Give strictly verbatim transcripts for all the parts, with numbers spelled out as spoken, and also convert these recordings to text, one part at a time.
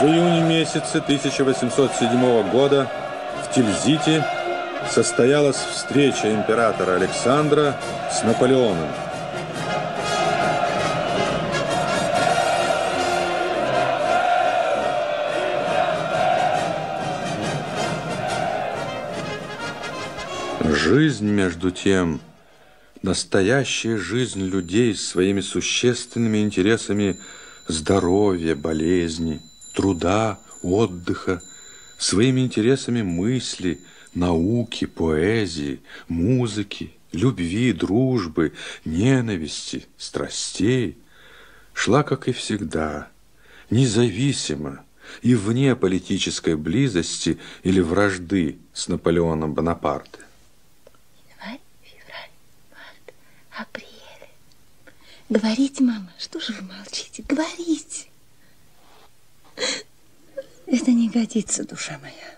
В июне месяце тысяча восемьсот седьмого года в Тильзите состоялась встреча императора Александра с Наполеоном. Жизнь, между тем, настоящая жизнь людей с своими существенными интересами здоровья, болезни, труда, отдыха, своими интересами мысли, науки, поэзии, музыки, любви, дружбы, ненависти, страстей, шла, как и всегда, независимо и вне политической близости или вражды с Наполеоном Бонапарте. Апрель. Говорите, мама, что же вы молчите? Говорите. Это не годится, душа моя.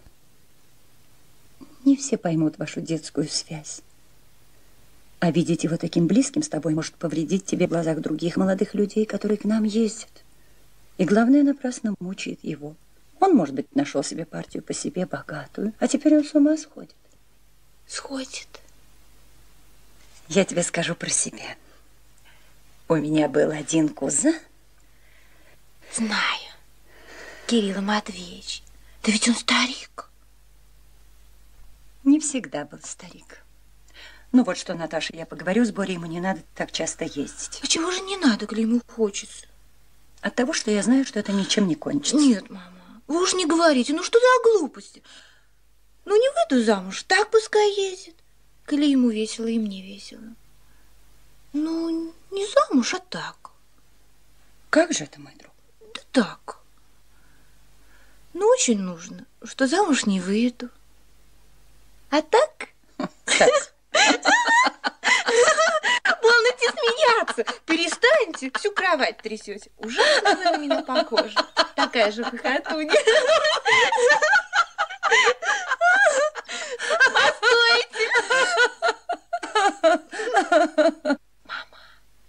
Не все поймут вашу детскую связь. А видеть его таким близким с тобой может повредить тебе в глазах других молодых людей, которые к нам ездят. И главное, напрасно мучает его. Он, может быть, нашел себе партию по себе богатую, а теперь он с ума сходит. Сходит. Я тебе скажу про себя. У меня был один кузен. Знаю. Кирилл Матвеевич. Да ведь он старик. Не всегда был старик. Ну вот что, Наташа, я поговорю с Борей, ему не надо так часто ездить. А чего же не надо, коли ему хочется? От того, что я знаю, что это ничем не кончится. Нет, мама, вы уж не говорите, ну что за глупости? Ну не выйду замуж, так пускай ездит. Коли ему весело, и мне весело. Ну, не замуж, а так. Как же это, мой друг? Да так. Ну, очень нужно, что замуж не выйду. А так? Так. Полноте смеяться. Перестаньте, всю кровать трясете. Ужасно вы на меня похожи. Такая же хохотунья. Постойте. Мама.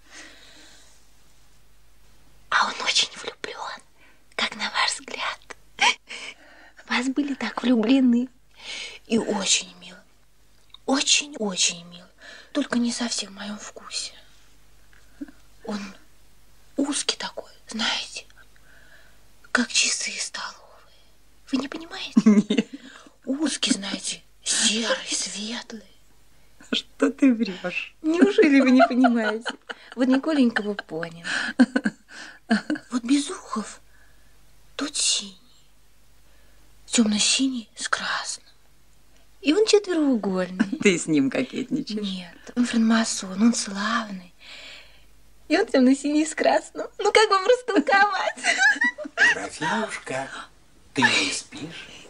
А он очень влюблен. Как на ваш взгляд? Вас были так влюблены. И очень мило. Очень-очень мило. Только не совсем в моем вкусе. Он узкий такой, знаете, как часы столовые. Вы не понимаете? Нет. Узкий, знаете, серый, светлый. Что ты врешь? Неужели вы не понимаете? Вот Николенька бы понял. Вот Безухов тут синий, темно-синий с красным. И он четвероугольный. Ты с ним кокетничаешь? Нет, он франмасон, он славный. И он темно-синий с красным. Ну, как вам растолковать? Рафимушка, ты не спишь?